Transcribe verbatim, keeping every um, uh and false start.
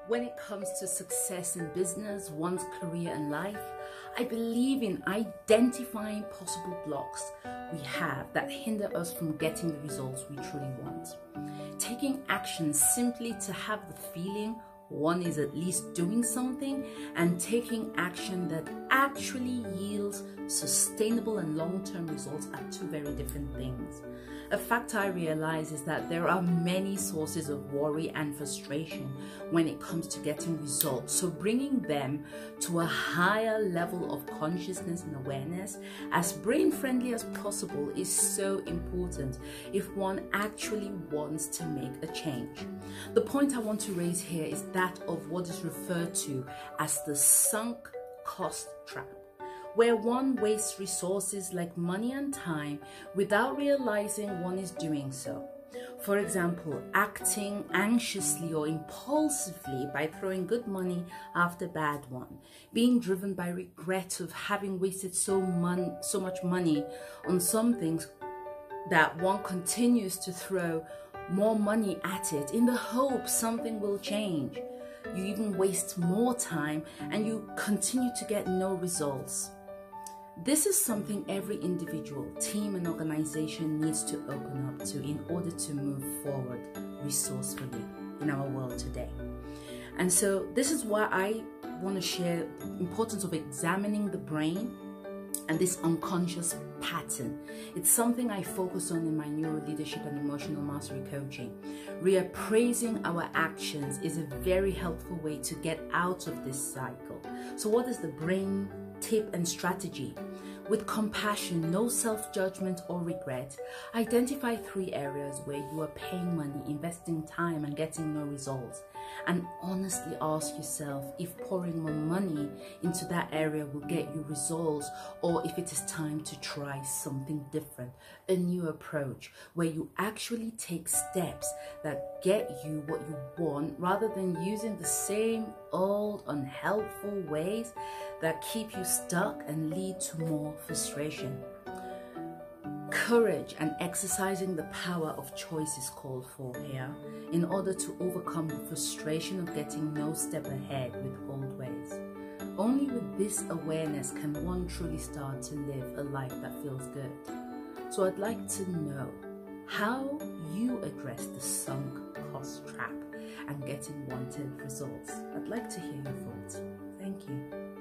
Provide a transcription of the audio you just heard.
When it comes to success in business, one's career and life, I believe in identifying possible blocks we have that hinder us from getting the results we truly want. Taking action simply to have the feeling one is at least doing something, and taking action that actually yields sustainable and long-term results are two very different things. A fact I realize is that there are many sources of worry and frustration when it comes to getting results. So bringing them to a higher level of consciousness and awareness, as brain-friendly as possible, is so important if one actually wants to make a change. The point I want to raise here is that of what is referred to as the sunk cost trap, where one wastes resources like money and time without realizing one is doing so. For example, acting anxiously or impulsively by throwing good money after bad one, being driven by regret of having wasted so, mon so much money on some things that one continues to throw more money at it in the hope something will change. You even waste more time and you continue to get no results. This is something every individual, team and organization needs to open up to in order to move forward resourcefully in our world today. And so this is why I want to share the importance of examining the brain and this unconscious pattern. It's something I focus on in my neuro leadership and emotional mastery coaching. Reappraising our actions is a very helpful way to get out of this cycle. So what is the brain tip and strategy? With compassion, no self-judgment or regret, identify three areas where you are paying money, investing time and getting no results. And honestly ask yourself if pouring more money into that area will get you results, or if it is time to try something different, a new approach where you actually take steps that get you what you want rather than using the same old unhelpful ways that keep you stuck and lead to more frustration. Courage and exercising the power of choice is called for here in order to overcome the frustration of getting no step ahead with old ways. Only with this awareness can one truly start to live a life that feels good. So I'd like to know how you address the sunk cost trap and getting wanted results. I'd like to hear your thoughts. Thank you.